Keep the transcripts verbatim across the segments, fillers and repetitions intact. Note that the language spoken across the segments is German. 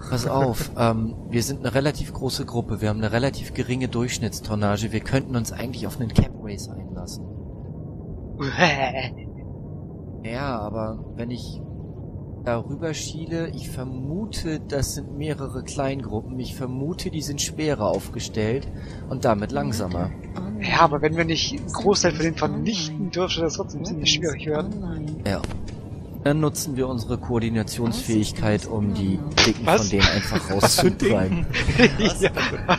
Pass auf, ähm, wir sind eine relativ große Gruppe, wir haben eine relativ geringe Durchschnittstonnage, wir könnten uns eigentlich auf einen Cap Race einlassen. Ja, aber wenn ich darüber schiele, ich vermute, das sind mehrere Kleingruppen, ich vermute, die sind schwerer aufgestellt und damit langsamer. Ja, aber wenn wir nicht einen Großteil von denen vernichten, dürfte das trotzdem ziemlich schwierig werden. Ja. Dann nutzen wir unsere Koordinationsfähigkeit, um die Dicken Was? von denen einfach rauszutreiben. Ja.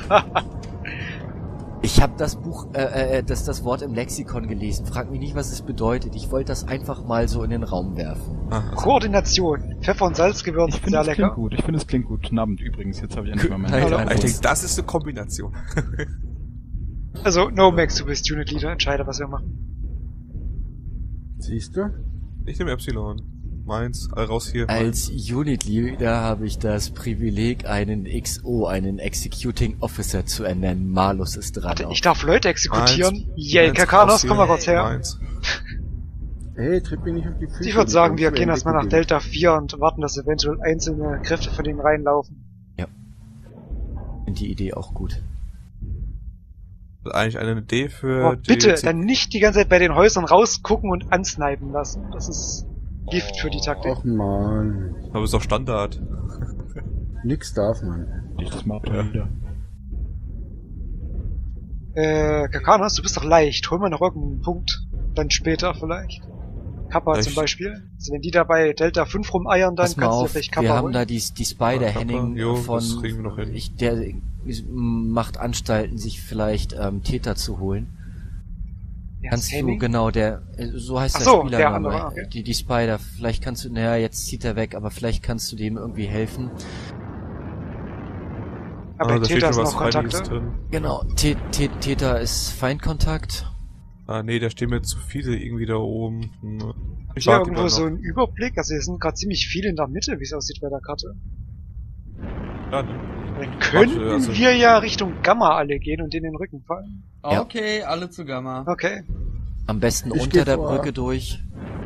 Ich habe das Buch, äh, äh, das, das Wort im Lexikon gelesen. Frag mich nicht, was es bedeutet. Ich wollte das einfach mal so in den Raum werfen. Aha. Koordination. Pfeffer- und Salzgewürz, Ich finde sehr es lecker. klingt gut. Ich finde es klingt gut. Guten Abend übrigens. Jetzt habe ich endlich mal meine Nein, Hallo. nein, Ich denke, das ist eine Kombination. Also, no Max, du bist Unit Leader, entscheide, was wir machen. Siehst du? Ich nehme Epsilon. Meins, all raus hier. Als Unit Leader habe ich das Privileg, einen X O, einen Executing Officer zu ernennen. Malus ist dran. Warte, auch. ich darf Leute exekutieren? Meins. Yay, Meins, Kakanos, raus komm mal hier. kurz her. Meins. Hey, tritt mir nicht auf die Füße. Ich würde sagen, wir Die gehen erstmal nach entwickeln. Delta vier und warten, dass eventuell einzelne Kräfte von denen reinlaufen. Finde die Idee auch gut. Das ist eigentlich eine Idee für Oh, die bitte, Z- dann nicht die ganze Zeit bei den Häusern rausgucken und ansnipen lassen. Das ist Gift für die Taktik. Och man, Aber ist doch Standard. nix darf man. Ich das mal Ja. wieder. Äh, Kakanos, du bist doch leicht. Hol mal noch irgendeinen Punkt. Dann später vielleicht. Kappa Ich- zum Beispiel. Also wenn die da bei Delta fünf rumeiern, dann Pass mal kannst du dir auf, vielleicht Kappa wir haben holen. da die, die Spider Ja, Kappa, Henning jo, von, das kriegen wir noch hin. ich, der macht Anstalten, sich vielleicht ähm, Täter zu holen. Ja, Kannst du, Henning? genau, der, äh, so heißt Ach der so, Spielername, der andere, okay. die, die Spider, vielleicht kannst du, naja, jetzt zieht er weg, aber vielleicht kannst du dem irgendwie helfen. Aber Ah, bei da steht Täter schon sind was noch Feindliches Kontakte. drin. Genau, Tä- Tä- Täter ist Feindkontakt. Ah, nee, da stehen mir zu viele irgendwie da oben. Hm. Ich Hier warte irgendwo lieber so noch. ein Überblick. Also hier sind gerade ziemlich viele in der Mitte, wie es aussieht bei der Karte. Ja, ne? Dann könnten Warte, also- wir ja Richtung Gamma alle gehen und denen in den Rücken fallen. Ja. Okay, alle zu Gamma. Okay. Am besten Ich unter geh der vor. Brücke durch.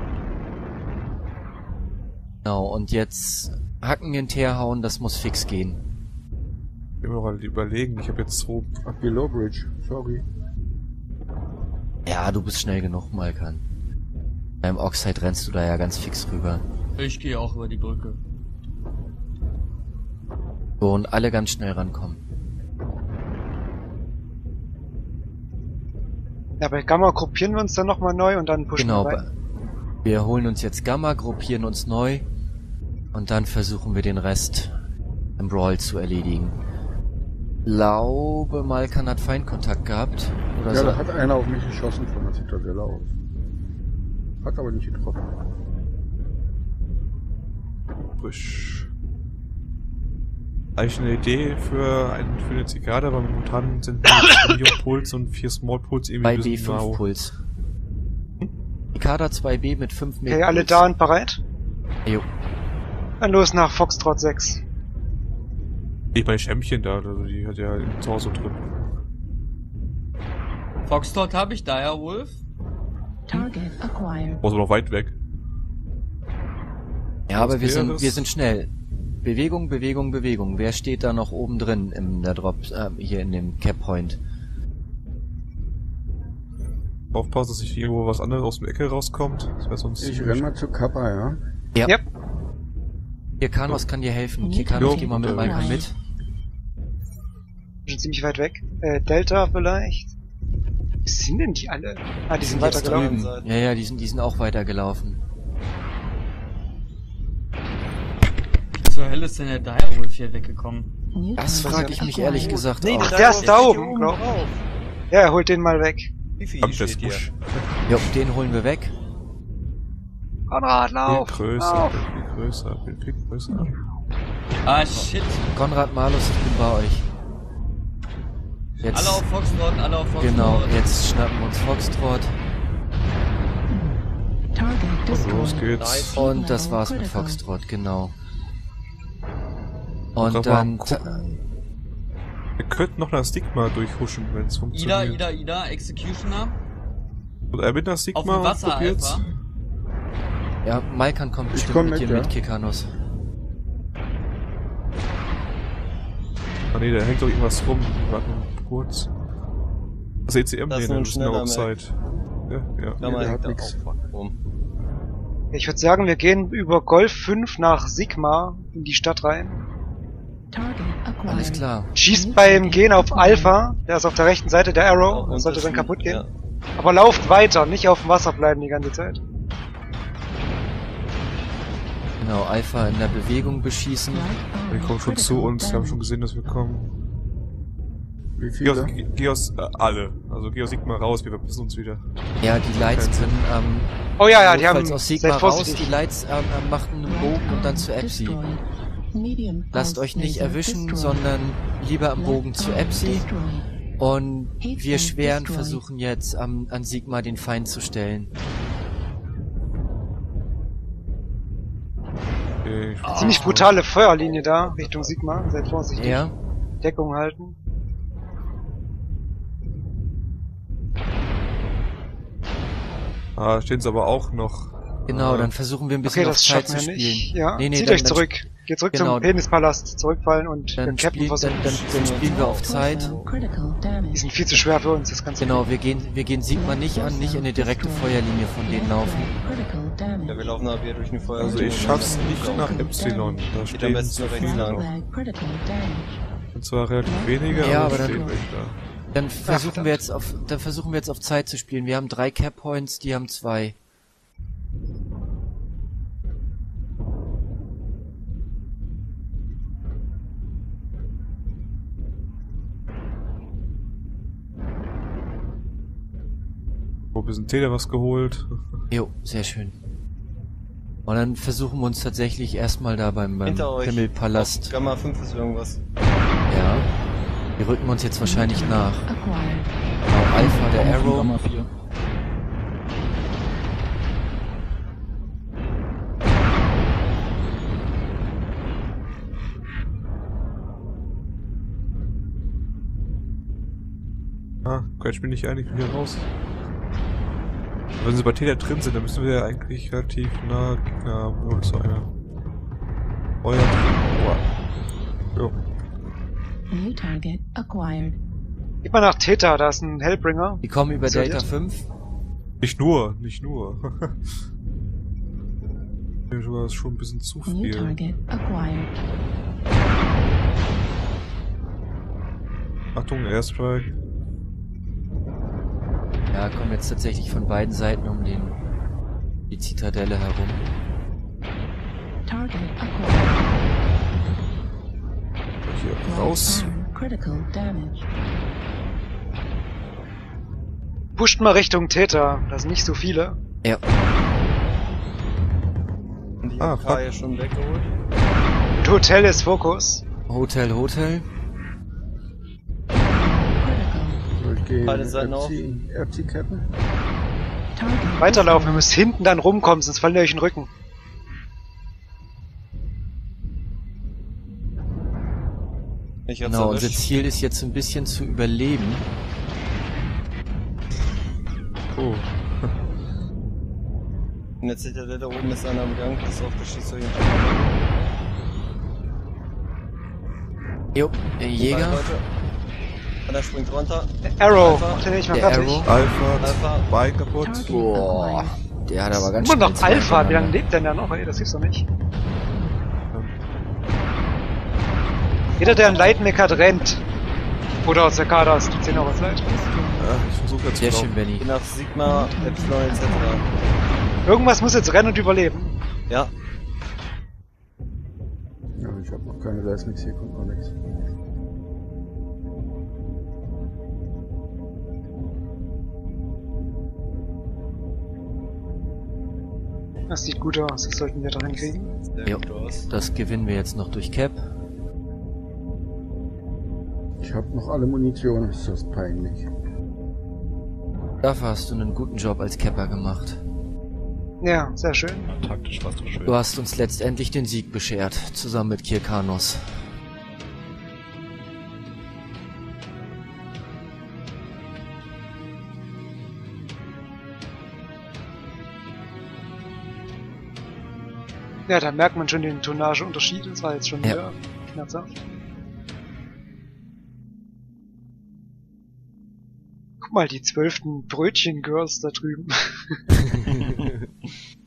Genau, und jetzt Hacken hinterherhauen, das muss fix gehen. Ich will mir noch mal überlegen, ich habe jetzt zwei. Ach, Below Bridge, sorry. Ja, du bist schnell genug, Malkan. Beim Oxide rennst du da ja ganz fix rüber. Ich gehe auch über die Brücke. So, und alle ganz schnell rankommen. Ja, bei Gamma gruppieren wir uns dann nochmal neu und dann pushen Genau, wir rein. wir holen uns jetzt Gamma, gruppieren uns neu und dann versuchen wir den Rest im Brawl zu erledigen. Glaube, Malkan hat Feindkontakt gehabt. Oder Ja, so. da hat einer auf mich geschossen von der Zitadelle aus. Hat aber nicht getroffen. Frisch. Eigentlich eine Idee für, ein, für eine Zikade, aber momentan sind mit Medium Puls und vier Small Puls irgendwie Bei ein B bisschen fünf mau. Puls. Kader zwei B mit fünf Meter. Okay, alle da und bereit? Jo. Dann los nach Foxtrot sechs. Ich meine Schämmchen da, also die hat ja im Zuhause drin. Foxtrot habe ich, Dire Wolf. Target acquired. War so noch weit weg. Ja, aber Was wir wäre sind, das? wir sind schnell. Bewegung, Bewegung, Bewegung. Wer steht da noch oben drin in der Drop, äh, hier in dem Cap Point? Aufpassen, dass nicht irgendwo was anderes aus der Ecke rauskommt. Das wäre sonst Ich renn mal zu Kappa, ja? Ja. Ja. Hier, Kanos kann dir helfen. Hier, Jo. Kanos, geh mal mit Malkan mit. Schon ziemlich weit weg. Äh, Delta vielleicht? Wo sind denn die alle? Ah, die sind Jetzt weitergelaufen. drüben. Ja, ja, die sind, die sind auch weitergelaufen. Zur Hölle ist denn der Dire Wolf hier weggekommen? Das weiß frage ich ich mich nicht. ehrlich gesagt Nee, auch. Ach, der ist da oben, glaub drauf. Ja, er holt den mal weg. Wie viel Hab steht das hier? Busch. Jo, den holen wir weg. Konrad, Viel lauf! größer, lauf. viel größer, viel, viel größer. Ah, shit. Konrad Malus, ich bin bei euch. Jetzt, Alle auf Foxtrot, alle auf Foxtrot. genau, jetzt schnappen wir uns Foxtrot. Target Und los destroyed. geht's. Und das war's mit Foxtrot, genau. Und Sag mal, dann... gucken. Wir könnten noch nach Stigma durchhuschen, wenn es Ida, funktioniert. Ida, Ida, Executioner. Und er mit nach Auf Stigma dem und Wasser probiert's. einfach. Ja, Malkan kommt bestimmt komm mit mit, dir ja. mit, Kekanos. Ah ne, da hängt doch irgendwas rum. Warte mal kurz. Das E C M, Das ist den nur ein ist eine schneller Outside. Ja, ja. Da mal der hängt hat da nix. auch rum. Ich würde sagen, wir gehen über Golf fünf nach Sigma in die Stadt rein. Target acquired. Alles klar. Schießt beim Gehen auf Alpha, der ist auf der rechten Seite, der Arrow, Auch das sollte dann Unterschied, kaputt gehen. ja. Aber lauft weiter, nicht auf dem Wasser bleiben die ganze Zeit. Genau, Alpha in der Bewegung beschießen. Die kommen schon zu uns, wir haben schon gesehen, dass wir kommen. Wie Geh aus, viele? geh, geh aus äh, alle. Also geh aus Sigma raus, wir verpissen uns wieder. Ja, die Lights Okay. können, ähm, Oh ja, ja, die haben, notfalls aus Sigma seid raus, vorsichtig. die Lights ähm, ähm, machten einen Bogen und dann zu Epsi. Lasst euch nicht erwischen, sondern lieber am Bogen zu Epsi. Und wir Schweren versuchen jetzt am, an Sigma den Feind zu stellen. Okay, ich Ziemlich brutale Feuerlinie da, Richtung Sigma, seid vorsichtig. Ja, Deckung halten. Ah, stehen sie aber auch noch. genau, Ah, dann versuchen wir ein bisschen Okay, auf das Zeit schaffen zu wir spielen. nicht. Ja, Nee, nee, zieht dann- euch dann- zurück. Geht zurück Genau. zum Penispalast, zurückfallen und den Dann Captain spielen, dann, versuchen. dann, dann spielen wir auf Zeit. Die sind viel zu schwer für uns, das kannst du Genau, wir gehen, wir gehen Sigma nicht an, nicht in eine direkte Feuerlinie von denen laufen. Ja, wir laufen ab hier durch den Feuer. Also ich schaff's nicht nach Epsilon. Da Geht am stehen besten zu nur rechts viele lang. noch. Und zwar relativ wenige, Ja, aber, aber dann- stehen welche da. Dann versuchen wir jetzt auf, dann versuchen wir jetzt auf Zeit zu spielen. Wir haben drei Cap Points, die haben zwei. Wo wir sind Täter was geholt. Jo, sehr schön. Und dann versuchen wir uns tatsächlich erstmal da beim, beim Hinter euch. Himmelpalast. Auf Gamma fünf ist irgendwas. Ja. Die rücken uns jetzt wahrscheinlich nach. Acquired. Genau, Alpha, der Arrow. Gamma vier. Ah, Quatsch bin ich eigentlich wieder raus. Wenn sie bei Täter drin sind, dann müssen wir ja eigentlich relativ nah Gegner haben. Oh, das war einer. Euer Boah. Jo. New target acquired. Gib mal nach Theta, da ist ein Hellbringer. Die kommen über So, Delta jetzt? fünf. Nicht nur, nicht nur. Mir sogar schon ein bisschen zu New viel. target acquired. Achtung, Airstrike. Ja, kommen jetzt tatsächlich von beiden Seiten um den, die Zitadelle herum. Target acquired. Hier raus. Arm critical damage. Pusht mal Richtung Theta, da sind nicht so viele. Ja, Und die Ah, ah, fuck. hier schon weggeholt. Und Hotel ist Fokus. Hotel, Hotel. Critical. Soll ich gehen? Beide Seiten auf. R C cappen? Target Weiterlaufen, ihr müsst hinten dann rumkommen, sonst fallen ihr euch in den Rücken. Ich hab's Genau, unser erwischt. Ziel ist jetzt ein bisschen zu überleben. Oh. Und jetzt sieht der da oben ist einer am Gang. Pass auf, der schießt euch in Jo, der die Jäger. Leute. Einer springt runter. Arrow, Alpha. macht ihr nicht mal Der fertig. Arrow. Alpha, Alpha. Bein kaputt. Target Boah, acquired. der hat aber ganz Immer schnell noch zwei Alpha, wie lange hintereinander. lebt denn der noch? Ey, das gibt's doch nicht. Jeder, der einen Lightmech hat, rennt. Oder aus der Kadas, tut denen auch was leid. Ja, ich versuche jetzt Sehr zu schön, laufen. Benny. Je nach Sigma, Epsilon et cetera. Irgendwas muss jetzt rennen und überleben. Ja. Ja, ich hab noch keine, da ist nix, hier kommt noch nix. Das sieht gut aus, das sollten wir doch hinkriegen. Sehr Jo. gut aus. Das gewinnen wir jetzt noch durch Cap. Ich hab noch alle Munition, ist das peinlich. Dafür hast du einen guten Job als Capper gemacht. Ja, sehr schön. Taktisch war's doch schön. Du hast uns letztendlich den Sieg beschert, zusammen mit Kirkanos. Ja, da merkt man schon den Tonnageunterschied, das war jetzt schon Ja. wieder schmerzhaft. Guck mal, die zwölften Brötchen-Girls da drüben.